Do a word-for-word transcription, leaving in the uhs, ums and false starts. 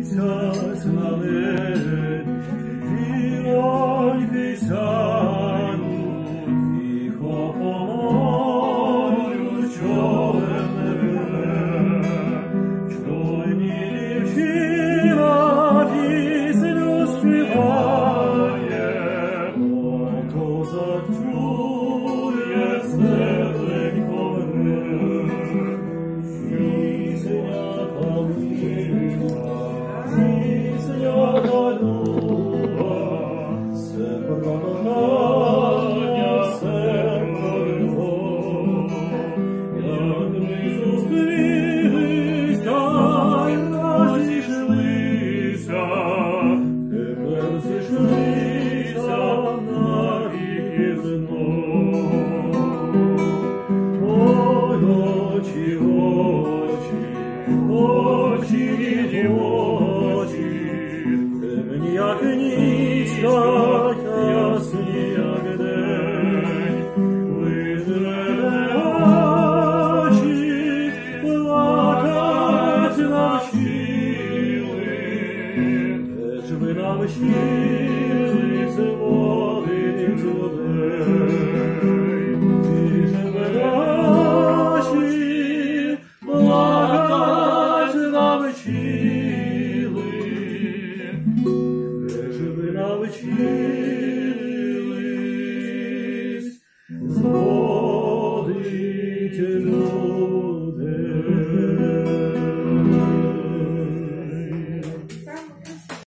місяць на небі, зіроньки сяють, тихо полонуть чорне небе. Чорні дівчина пісню співає, ой, козак чує стеленько гре. Пісня калина, пісня калина, все про кохання, все про любов. Як ми зустрілися, розійшлися, тепер зійшлися навіки знов. Ой, очі, очі, очі, рідні очі, темні, як нічка, ясні, як день. Ви ж мене очі плакать навчили, де ж ви навчили зводить людей? Ти ж мене очі плакать навчили, де ж ви навчили